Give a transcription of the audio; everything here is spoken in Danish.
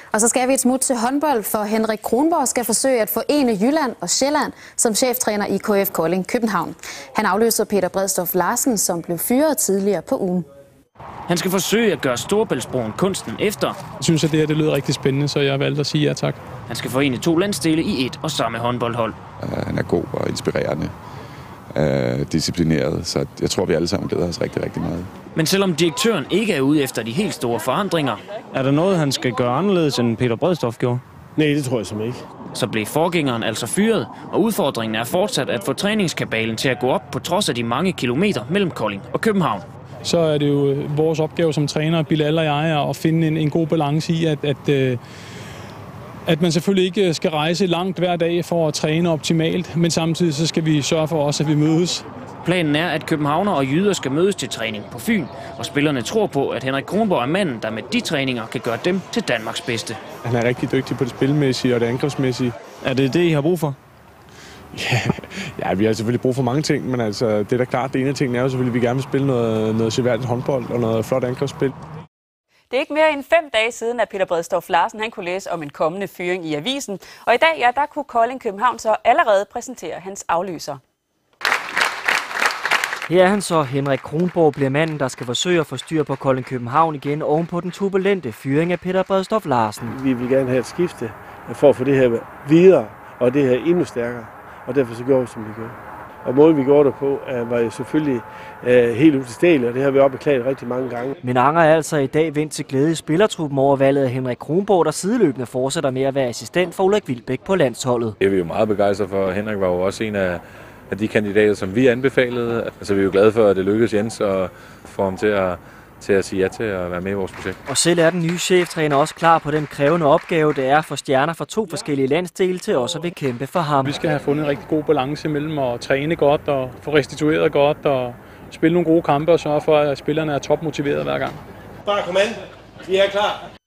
Og så skal vi et smut til håndbold, for Henrik Kronborg skal forsøge at forene Jylland og Sjælland som cheftræner i KF Kolding København. Han afløser Peter Bredstof Larsen, som blev fyret tidligere på ugen. Han skal forsøge at gøre Storebæltsbroen kunsten efter. Jeg synes, at det lyder rigtig spændende, så jeg valgte at sige ja tak. Han skal forene 2 landsdele i et og samme håndboldhold. Han er god og inspirerende, disciplineret, så jeg tror, vi alle sammen glæder os rigtig, rigtig meget. Men selvom direktøren ikke er ude efter de helt store forandringer, er der noget, han skal gøre anderledes, end Peter Bredstof gjorde? Nej, det tror jeg simpelthen ikke. Så blev forgængeren altså fyret, og udfordringen er fortsat at få træningskabalen til at gå op på trods af de mange kilometer mellem Kolding og København. Så er det jo vores opgave som træner, Bilal og jeg, at finde en god balance i, at man selvfølgelig ikke skal rejse langt hver dag for at træne optimalt, men samtidig så skal vi sørge for også, at vi mødes. Planen er, at københavner og jyder skal mødes til træning på Fyn, og spillerne tror på, at Henrik Kronborg er manden, der med de træninger kan gøre dem til Danmarks bedste. Han er rigtig dygtig på det spilmæssige og det angrebsmæssige. Er det det, I har brug for? Ja, vi har selvfølgelig brug for mange ting, men altså, det er da klart, det ene af tingene er jo selvfølgelig, at vi gerne vil spille noget seværdigt håndbold og noget flot angrebsspil. Det er ikke mere end 5 dage siden, at Peter Bredstof Larsen han kunne læse om en kommende fyring i avisen. Og i dag, der kunne Kolding København så allerede præsentere hans afløser. Her er han så. Henrik Kronborg bliver manden, der skal forsøge at få styr på Kolding København igen oven på den turbulente fyring af Peter Bredstof Larsen. Vi vil gerne have et skifte for at få det her videre og det her endnu stærkere. Og derfor så gjorde vi, som vi gjorde. Og måden vi gjorde det på, var jo selvfølgelig helt utilstædeligt, og det har vi også beklaget rigtig mange gange. Men Anger er altså i dag vendt til glæde i spillertruppen over valget af Henrik Kronborg, der sideløbende fortsætter med at være assistent for Ulrik Wilbæk på landsholdet. Det er vi jo meget begejstrede for. Henrik var jo også en af de kandidater, som vi anbefalede. Altså vi er jo glade for, at det lykkedes Jens at få ham til at sige ja til at være med i vores projekt. Og selv er den nye cheftræner også klar på den krævende opgave, det er for stjerner fra 2 forskellige landsdele til også at vil kæmpe for ham. Vi skal have fundet en rigtig god balance mellem at træne godt og få restitueret godt og spille nogle gode kampe og sørge for, at spillerne er topmotiverede hver gang. Bare kom an. Vi er klar.